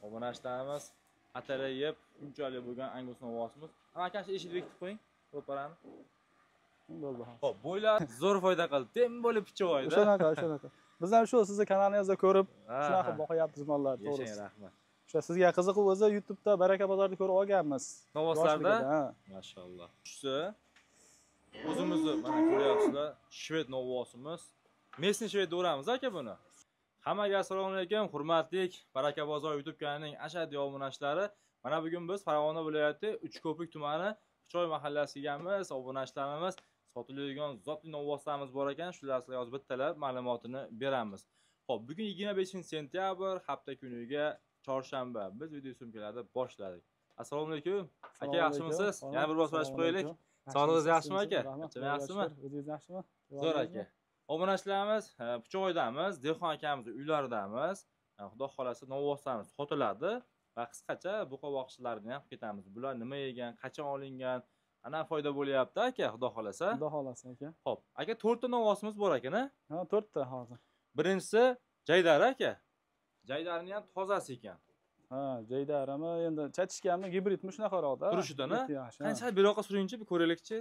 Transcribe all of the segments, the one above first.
Obunachilarimiz atala yeb, unchalik bo'lgan Angus novvosimiz. Aka eshitib bekitib qo'ying. Ro'parani. Bo'ldi. Xo'p, bo'ylar zo'r foyda qildi. Tem bo'lib pichovoyda. O'shanaqa. Biz ham shu sizni kanalingizda ko'rib, shunaqa boqyapmiz mollarni, to'g'ri. Yashang, rahmat. O'sha sizga qiziqib o'zi YouTube'da Baraka bozorida ko'rib olganmiz. Novvoslarda? Mashalloh. Shusi o'zimizni mana ko'ryapsizlar, shved novvosimiz. Mesni shvedda uramiz aka buni. Hammaga assalomu alaykum, hurmatli Baraka bozor YouTube kanalining ashaddiy obunachilari. Mana bugun biz Farg'ona viloyati Uchko'pik tumani Pichoy mahallasigammiz. Obunachilarimiz sotiladigan zotli novvoslarimiz bor ekan, shularga yozib bittalab ma'lumotini beramiz. Xo'p, bugun 25-sentyabr, hafta kuniga chorshanba. Biz video syomkalarni boshladik. Assalomu alaykum. Aka, yaxshimisiz? Yana bir bor so'rashib qo'yaylik. Sog'lig'ingiz yaxshimi aka? Qancha yaxshimi? O'zingiz yaxshimi? Zo'r aka. Obunachilarimiz Pichoydamiz, Dehqon akamizning uylaridamiz. Xudo xolasa novvoslarimiz sotiladi va qisqacha buqa boqishlarini ham ketamiz. Bular nima yegan, qachon olingan, ana foyda bo'lyapti aka, xudo xolasa. Xudo xolasa aka. Xo'p, aka 4 ta novvosimiz bor ekan-a? Ha, 4 ta hozir. Birinchisi Jaydar aka. Jaydarning ham tozasi ekan. Ha, Jaydarimi endi chatishganmi, gibridmi shunaqa-roqda. Turishidan-a? Qancha beroqqa suringchi, bir ko'raylikchi.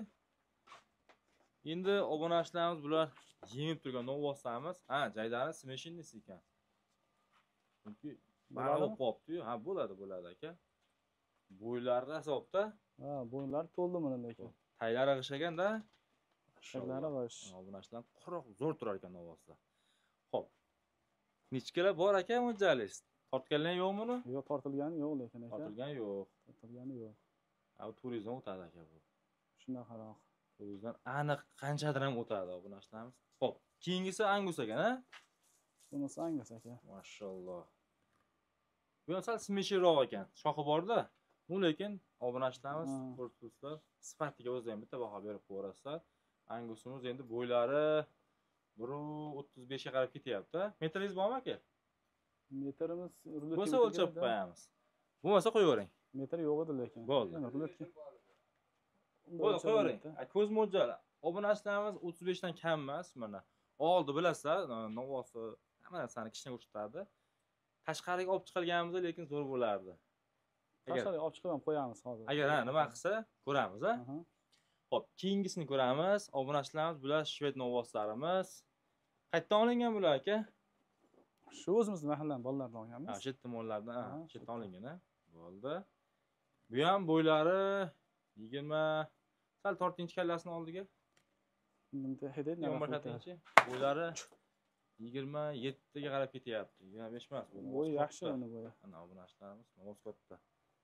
Endi obunachilarimiz bular yengib turgan novvoslarimiz. Ha, Jaydarning smeshinnisi ekan. Chunki baribir qopdi-yu. Ha, bo'ladi aka. Bo'ylari hisobda. Ha, bo'ynlari to'ldimi lekin. Taylari g'ishaganda. Taylari g'ish. Obunachilar quruq zo'r turar ekan novvoslar. Xo'p. Nechkalar bor aka mo'ljallingiz? Tortganlar yo'qmi uni? Yo'q, tortilgani yo'q lekin aka. Tortilgani yo'q. Tortilgani yo'q. Ha, turizm o'tadi aka bu. Shunaqaroq. Turizmdan aniq qanchadir ham o'tadi obunachilarimiz. Xo'p, keyingisi Angus ekan-a? Bunisi Angus aka. Mashalloh. Bu ham sal smeshiroq ekan. Shoxi bor-da. U lekin obunachilarimiz ko'rsatuvchilar sifatiga o'zi ham bitta baho berib qo'yarasizlar. Angusimiz endi bo'ylari 1.35 ga qarab ketyapti. Metringiz bormi aka? Metrimiz ruletga bo'lsa o'lchab qo'yamiz. Bo'lmasa qo'yavering. Metr yo'q edi lekin. Bo'ldi. Ruletga. Bo'ldi, qo'yavering. Ko'z mo'ljali. Obunachilarimiz 35 dan kam emas, mana. Oldi bilasizlar, novvosi hamma narsani kichkina ko'rsatadi. Tashqariga olib chiqilganimizda lekin zo'r bo'lardi. Tashqariga olib chiqib ham qo'yamiz hozir. Agar nima qilsa, ko'ramiz, a? Xo'p, keyingisini ko'ramiz. Obunachilarimiz bular shved novvoslarimiz. Qayerdan olingan bular aka? Shu o'zimiz mahalladan bolalardan olganmiz. Ha, shu tomonlardan, ha, shu yerdan olingan, a? Bo'ldi. Bu ham bo'ylari 20 sal tortinchi kallasini oldiga. Bunday hidayat nima qiladi? Bo'ylari 27 ga qarab ketyapti. 25 emas bu. Bo'y yaxshi uni bo'yi. Ana obunachilarimiz novoz katta.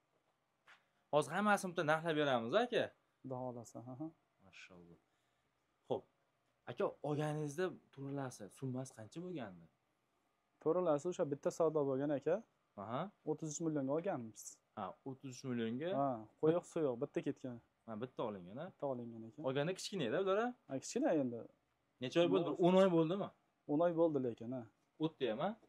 Hozir hammasini bitta narxlab beramiz aka. Xudo xolasa, ha. Mashalloh. Xo'p. Aka, olganingizda to'ralasi summasi qancha bo'lgandi? To'ralasi o'sha bitta savdo bo'lgan aka. Aha. 33 millionga olganmiz. Ha, 33 millionga. Ha, qo'yoq so'yoq bitta ketgan. Ha, bitta olingan, a? Bitta olingan ekan. Olganda kichkina edi ular, a? Ha, kichkina endi. Necha oy bo'ldi? 10 oy bo'ldimi? 10 oy bo'ldi lekin, ha. O'tdi ham, a?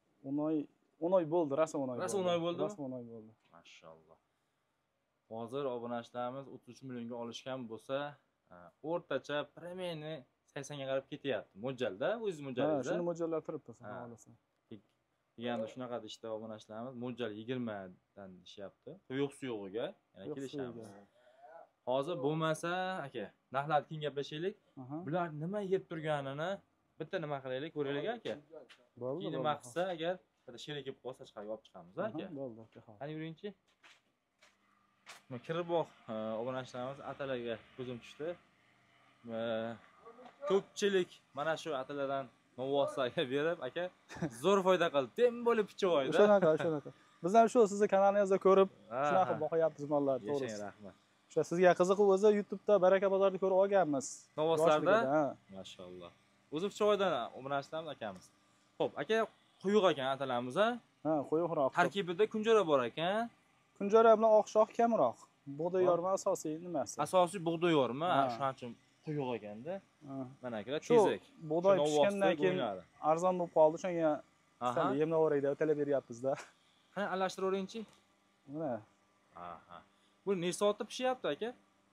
10 oy bo'ldi, rasm 10 oy bo'ldi. Rasm 10 oy bo'ldimi? Rasm 10 oy bo'ldi. Mashalloh. Hozir obunachilarimiz 33 millionga olishgan bo'lsa, o'rtacha premiyani 80 ga qarab ketyapti. Mo'ljalda, o'z mo'ljalingizda. Ha, shuni mo'ljallab turibdi, xudo xolasa. Deganda shunaqa ishda obunachilarimiz mo'ljal 20 dan deyapti. Quyuq suyug'iga yana kelishamiz. Hozir bo'lmasa, aka, narxlarni keyin gaplashaylik. Bular nima yeb turganini bitta nima qilaylik, ko'raylik aka. Bo'ldi. Keyin nima qilsa, agar bitta sherik kelib qolsa, chiqarib olib chiqamiz aka. Bo'ldi aka. Qani yuringchi. Kirboq obunachilarimiz atalarga ko'zim tushdi. Ko'pchilik mana shu atalardan novvoslarga berib, aka, zo'r foyda qildi. Tem bo'lib pichovoyda. O'shanaqa. Biz ham shu sizni kanalingizda ko'rib, shunaqa boqyapmiz mollarni, to'g'ri. Yashang, rahmat. O'sha sizga qiziqib o'zi YouTube'da Baraka bozorida ko'rib olganmiz. Novvoslarda? Mashalloh. O'zi Pichoydan obunachilarimiz akamiz. Xo'p, aka, quyuq ekan atalarimiz, a? Ha, quyuqroq. Tarkibida kunjara bor ekan. Kunjara bilan oq shox kamroq. Bug'doy yorma asosiy nimasi? Asosiy bug'doy yorma, shuning uchun quyuq ekanda. Mana akalar tezak. Bug'doy pishgandan keyin arzon bo'lib qoldi, shunga yemlavoraylik deb talab beryapmiz-da. Qani alashtiravering-chi? Mana. Aha. Bu ne soatda pishyapti aka?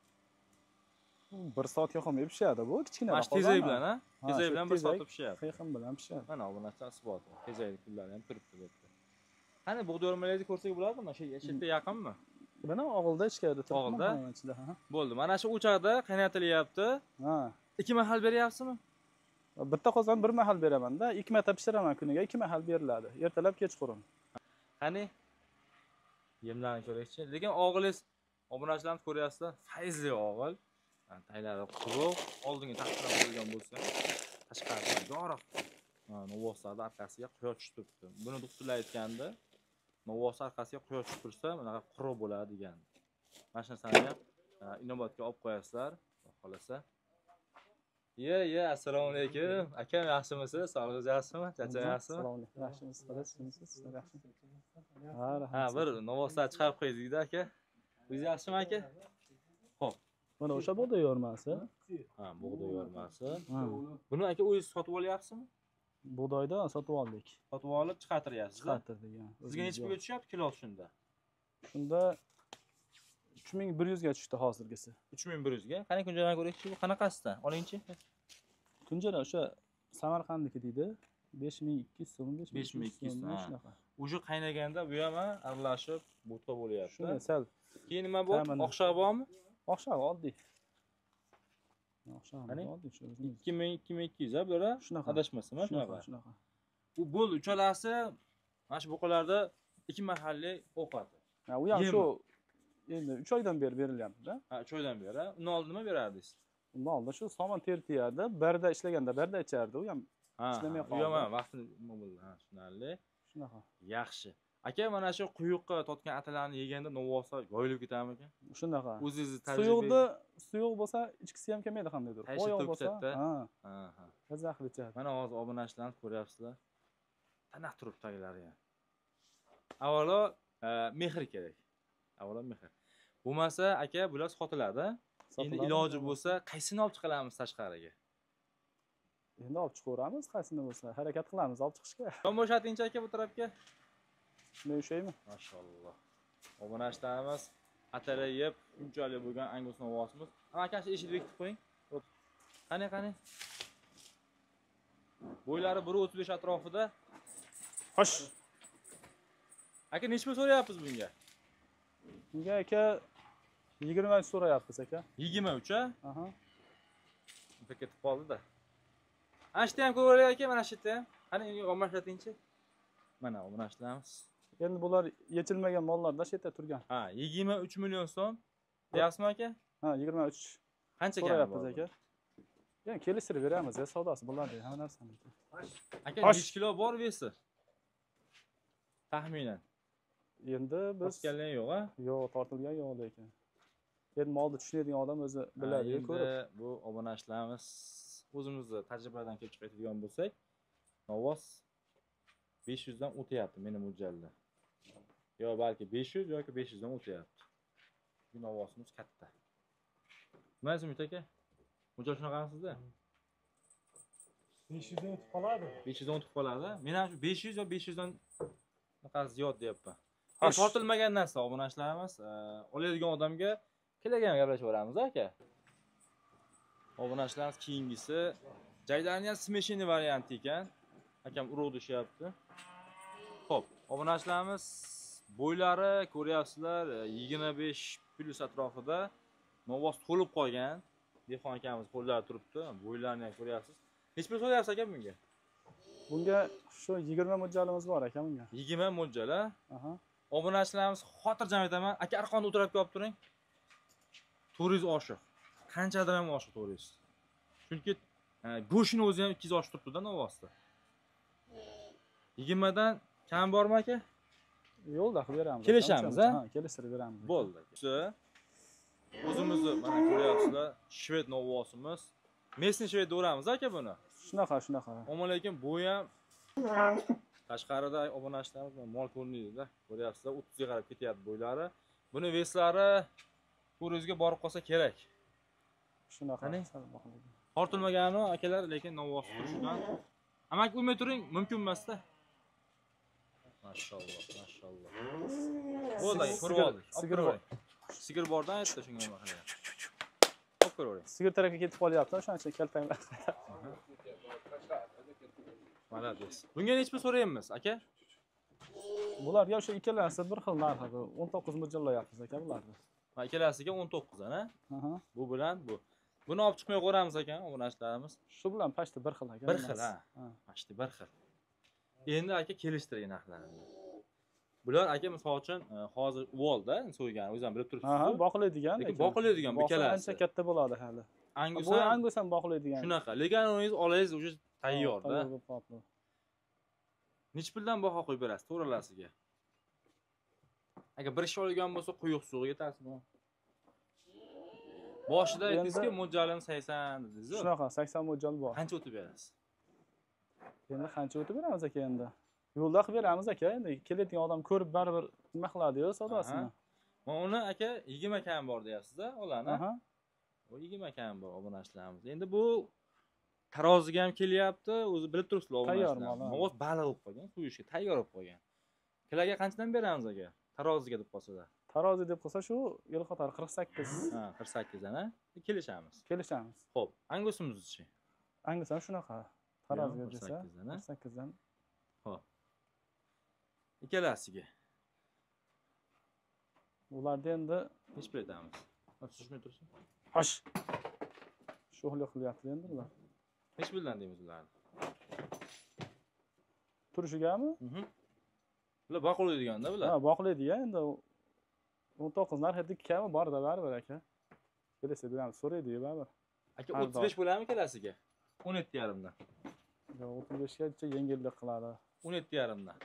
1 soatga qolmay pishadi bu, kichkina. Mana tezak bilan, ha? Tezak bilan 1 soatda pishyapti. Qiyqim bilan pishadi. Mana bunaqa isbot. Tezak kunlari ham turibdi bu yerda. Qani bug'doy o'rmalayni ko'rsak bo'ladimi? Mana shu yerga yaqinmi? Mana og'ilda ichkarida turibman. Og'ilda? Ichida, ha. Bo'ldi. Mana shu o'choqda qaynatilyapti. Ha. 2 mahal beryapsizmi? Bitta qozon bir mahal beraman-da, 2 marta pishiraman kuniga, 2 mahal beriladi. Ertalab kechqurun. Qani yemlarni ko'raylikchi. Lekin og'ilingiz obunachilarni ko'ryapsizlar, fayzli o'g'il. Taylari quruq, oldinga taqdirlab qo'ygan bo'lsa, tashqaridan yorug'. Novvoslarning orqasiga quyosh tushib turibdi. Buni doktorlar aytganda, novvos orqasiga quyosh tushib tursa, bunaqa quruq bo'ladi degan. Mana shu narsani ham inobatga olib qo'yasizlar, xolasa. Assalomu alaykum. Akam yaxshimisiz? Sog'lig'ingiz yaxshimi? Charchamayapsizmi? Assalomu alaykum. Yaxshimisiz? Sizlar yaxshimisiz? Ha, bir novvoslar chiqarib qo'ydik-da aka. O'zingiz yaxshimi aka? Xo'p. Mana o'sha bug'doy yormasi. Ha, bug'doy yormasi. Buni aka o'zingiz sotib olyapsizmi? Bug'doydan sotib oldik. Sotib olib chiqartiryapsiz. Chiqartirdik. Sizga necha pulga tushyapti kilo shunda? Shunda 3100 ga tushdi hozirgisi. 3100 ga. Qani kunjadan ko'raylikchi, bu qanaqasidan? Olingchi. Kunjara o'sha Samarqandniki deydi. 5200 so'm, 5200 so'm. Shunaqa. Uje qaynaganda bu ham aralashib, bo'tqa bo'lyapti. Shuni sal. Keyin nima bor? Oqshog' bormi? Oqshog' oddiy. Oqshog' oddiy shu. 2200 ha bular. Shunaqa. Adashmasam, Shunaqa. Bu bo'l uchalasi mana shu buqalarda 2 mahalliy ovqat. Ha, u ham shu endi 3 oydan beri berilyapti-da. Ha, 3 oydan beri. Uni oldin nima berardingiz? Undan oldin shu somon tertiyardi, barda ishlaganda barda ichardi, u ham ishlamay qoldi. U ham vaqtni nima bo'ldi? Ha, tushunarli. Shunaqa. Yaxshi. Aka, mana shu quyuqqa totgan atalarni yeganda novvoslar yoyilib ketadimi ekan? Shunaqa. O'zingizni tajriba. Suyuq bo'lsa ichkisi ham kelmaydi qandaydir. Qo'yoq bo'lsa, ha. Zaxli ichadi. Mana hozir obunachilarni ko'ryapsizlar. Tanaq turib taglari ham. Avvalo mehr kerak. Avvalo mehr. Bo'lmasa, aka, bular sotiladi. Endi iloji bo'lsa, qaysini olib chiqamiz tashqariga? Endi olib chiqaveramiz, qaysini bo'lsa, harakat qilamiz olib chiqishga. Tom bo'shatingchi aka bu tarafga. Men o'shaymi? Mashalloh. Obunachilarimiz atala yeb, unchalik bo'lgan Angus novvosimiz. Aka, eshikni bekitib qo'ying. Xo'p. Qani. Bo'ylari 1.35 atrofida. Xo'sh. Aka, nechta so'rayapsiz bunga? Bunga aka 20 so'rayapmiz aka. 23 ha? Aha. Bu ketib qoldi-da. Ana shu ham ko'raveray aka, mana shu yerda ham. Qani olmashlatingchi. Mana obunachilarimiz. Endi bular yechilmagan mollarda shu yerda turgan. Ha, 23 million so'm. Deyapsizmi aka? Ha, 23. Qancha so'rayapmiz aka? Yani kelishtirib beramiz, savdosi bo'ladi, hamma narsani. Aka, necha kilo bor vesi? Taxminan. Endi biz tortganlar yo'q, ha? Yo'q, tortilgan yo'q lekin. Endi molni tushunadigan odam o'zi biladi, ko'rib. Bu obunachilarimiz o'zimizni tajribadan kelib chiqayotgan bo'lsak, novvos 500 dan o'tyapti meni mo'ljalda. Yo balki 500 yoki 500 dan o'tyapti. Bu novvosimiz katta. Nimasin Umid aka? Mo'ljal shunaqamisizda? 500 dan o'tib qoladi. 500 dan o'tib qoladi. Men ham shu 500 va 500 dan naqa ziyod deyapman. Tortilmagan narsa obunachilarimiz oladigan odamga kelayotgan gaplashaveramiz aka. Obunachilarimiz keyingisi jaydani ham smeshini varianti ekan. Akam urug' deyapti. Xo'p, obunachilarimiz bo'ylari ko'ryapsizlar 25 plus atrofida novvos to'lib qolgan. Dehqon akamiz qo'llari turibdi. Bo'ylarni ham ko'ryapsiz. Nech pul so'rayapsiz aka bunga? Bunga shu 20 mo'ljalimiz bor aka bunga. 20 mo'ljal a? Aha. Obunachilarimiz xotirjam aytaman, aka arqonni o'tirib olib turing. 400 oshiq. Qanchadir ham oshiq 400. Chunki go'shini o'zi ham 200 oshib turibdi-da novvosda. 20 dan kam bormi aka? Yo'lda qilib beramiz. Kelishamiz, ha? Ha, kelishtirib beramiz. Bo'ldi. O'zimizni mana ko'ryapsizlar, shved novvosimiz. Mesni shved o'ramiz aka buni. Shunaqa. Ammo lekin bu ham tashqarida obunachilarimiz mol ko'rinadi-da. Ko'ryapsizlar, 30 ga qarab ketyapti bo'ylari. Buni veslari 400 ga borib qolsa kerak. Shunaqa. Tortilmagani akalar, lekin novvos turishidan amak bo'lmay turing, mumkin emas-da. Mashalloh. Bo'ldi, ko'rib oldik. Sigir bordan aytdi shunga nima qilyapti. Xo'p, ko'ravering. Sigir tarafga ketib qolyapti, o'shaning uchun kaltanglar. Malades. Bunga nech pul so'raymiz, aka? Bularga o'sha ikkalasi bir xil narxda 19 mo'ljallayapmiz aka bularni. Ha, ikkalasiga 19 ana. Aha. Bu bilan bu. Buni olib chiqmay qo'yamiz ekan, obunachilarimiz. Shu bilan pashti bir xil aka. Bir xil, ha. Pashti bir xil. Endi aka kelishtirgan narxlarini. Bular aka misol uchun hozir uvolda so'ygan, o'zingizam bilib turibsiz. Aha, boqilaydigan. Lekin boqilaydigan bu ikkalasi. Ancha katta bo'ladi hali. Angus Bu Angus ham boqilaydigan. Shunaqa. Lekin o'zingiz olangiz уже tayyorda. Nech puldan baho qo'yib berasiz to'g'rilasiga? Agar bir ish olgan bo'lsa quyuq suv yetasizmi? Boshida aytdingizki, mo'ljalim 80 dedingiz. Shunaqa, 80 mo'ljal bor. Qancha o'tib berasiz? Endi qancha o'tib beramiz aka endi? Yo'lda qilib beramiz aka, endi keladigan odam ko'rib baribir nima qiladi-yu savdosini. Men uni aka 20 kam bor deyapsiz-da, olani. Aha. O 20 kam bor obunachilarimiz. Endi bu taroziga ham kelyapti, o'zi bilib turibsizlar obunachilar. Mo'g'uz baliq bo'lib qolgan, suyishga tayyor bo'lib qolgan. Kilaga qanchadan beramiz aka? Taroziga deb qolsa-da. Tarozi deb qolsa shu yil qator 48. Ha, 48 ana. Kelishamiz. Kelishamiz. Xo'p, angusimiz-chi? Angus ham shunaqa. Taroziga desa 48 dan. Xo'p. Ikkalasiga. Ularda endi nech pul aytamiz? Tushmay tursin. Hosh. Sho'xlik qilyapti endi ular. Nech puldan deymiz ularni? Turishigami? Bular boqilaydiganda bular. Ha, boqilaydigan endi 19 narxida kami bor-da baribir aka. Kelsa beramiz, so'raydi-yu baribir. Aka 35 bo'ladimi kelasiga? 17,5 dan. Yo'q, 35 gacha yengillik qiladi. 17,5 dan.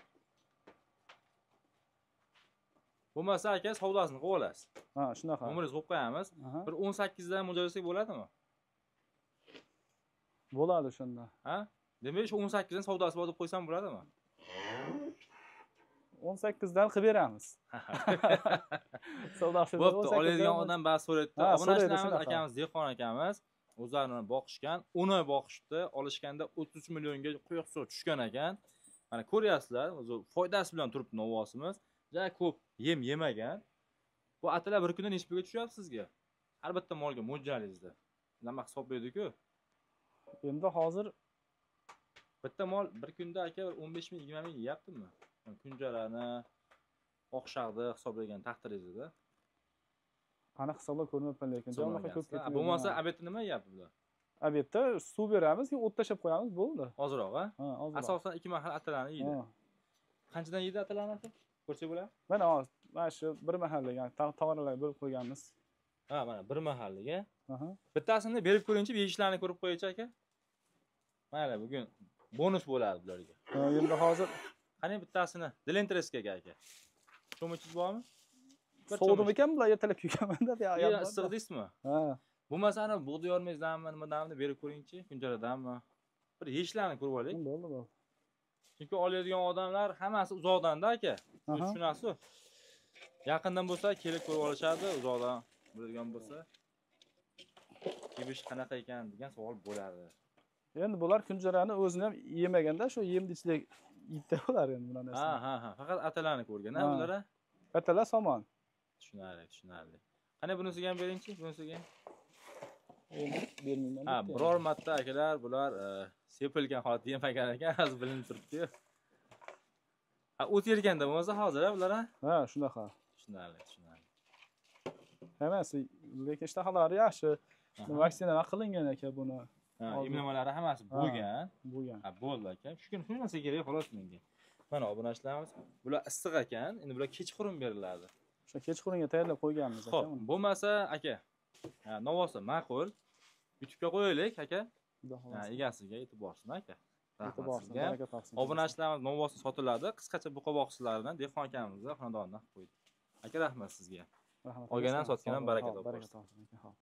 Bo'lmasa aka savdosini qilib olasiz. Ha, shunaqa. Umringiz qo'yib qo'yamiz. Bir 18 dan mo'ljallasak bo'ladimi? Bo'ladi shunda. Ha? Demak, shu 18 dan savdosi bor deb qo'ysam bo'ladimi? 18 dan qilib beramiz. Savdosi bo'pti, oladigan odam ba'zi so'raydi. Obunachilarimiz akamiz, Dehqon akamiz o'zlarini boqishgan, 10 oy boqishdi, olishganda 33 millionga quyuq suv tushgan ekan. Mana ko'ryapsizlar, o'zi foydasi bilan turibdi novvosimiz. Juda ko'p yem yemagan. Bu atalar bir kunda necha pulga tushyapti sizga? Har bitta molga mo'ljallingizda. Nima hisoblaydi-ku? Endi hozir bitta mol bir kunda aka 15 ming, 20 ming yeyaptimi? Kunjarani, oqshaqni hisoblagan taqdiringizda. Aniq hisoblab ko'rmayapman lekin javob ko'p ketdi. Bo'lmasa obedda nima yeyapti bular? Obedda suv beramiz, keyin o't tashab qo'yamiz, bo'ldi. Ozroq, ha? Ha, ozroq. Asosan 2 mahal atalarni yeydi. Qanchadan yeydi atalarni aka? Ko'rsak bo'ladi? Mana shu bir mahallik, ya'ni tovarlar bo'lib qo'yganmiz. Ha, mana bir mahalliga. Aha. Bittasini berib ko'ringchi, yeyishlarini ko'rib qo'yingchi aka. Mana bugun bonus bo'ladi bularga. Endi hozir qani bittasini Delentreskaga aka. Cho'michingiz bormi? Sovdim ekan bular ertalab kuyganmanda deya. Issiq deysizmi? Ha. Bo'lmasa ana bug'doy yormaysizlarmi, nimadanmi berib ko'ringchi, kunjaradanmi? Bir yeyishlarini ko'rib olaylik. Bo'ldi. Chunki oladigan odamlar hammasi uzoqdan-da aka. Tushunasiz? Yaqindan bo'lsa kelib ko'rib olishadi, uzoqdan biladigan bo'lsa. Yebish qanaqa ekan degan savol bo'ladi. Endi bular kunjarani o'zini ham yemaganda, shu yemni ichida yeydi ular endi buni narsa. Ha. Faqat atalarni ko'rgan, ha ular. Atalar somon. Tushunarli. Qani bunisiga ham beringchi, bunisiga. Endi bermayman. Ha, biror marta akalar bular sepilgan holatda yemagan ekan, hozir bilinib turibdi-yu. Ha, o't yerganda bo'lmasa hozir bular, ha? Ha, shunaqa. Tushunarli. Hammasi lekin ishtahalari yaxshi. Vaksinalar qilingan ekan buni. Ha, emlamalari hammasi bo'lgan. Ha, bo'ldi aka. Shu narsa kerak xolos menga. Mana obunachilarimiz, bular issiq ekan, endi bular kechqurun beriladi. O'sha kechqurunga tayyorlab qo'yganmiz aka. Xo'p, bo'lmasa aka, novosi ma'qul. YouTube'ga qo'yaylik aka. Egasiga yetib borsin aka. E'tiborsiz, baraka topsin. Obunachilarimiz novosi sotiladi. Qisqacha buqa boqishlarini Dehqon akamizga xonadondan qo'ydik. Aka rahmat sizga. Olgandan sotgandan baraka topsin.